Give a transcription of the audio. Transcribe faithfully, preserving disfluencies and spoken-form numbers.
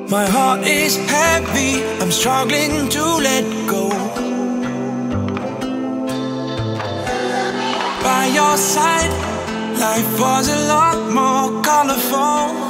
My heart is heavy, I'm struggling to let go. By your side, life was a lot more colorful.